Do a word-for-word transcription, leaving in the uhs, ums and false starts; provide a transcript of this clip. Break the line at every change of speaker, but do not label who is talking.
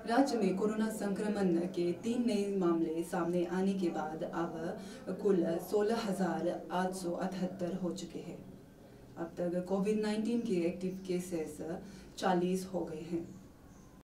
राज्य में कोरोना संक्रमण के तीन नए मामले सामने आने के बाद अब कुल सोलह हजार आठ सौ अठहत्तर हो चुके हैं। अब तक कोविड नाइन्टीन के एक्टिव केसेस चालीस हो गए हैं।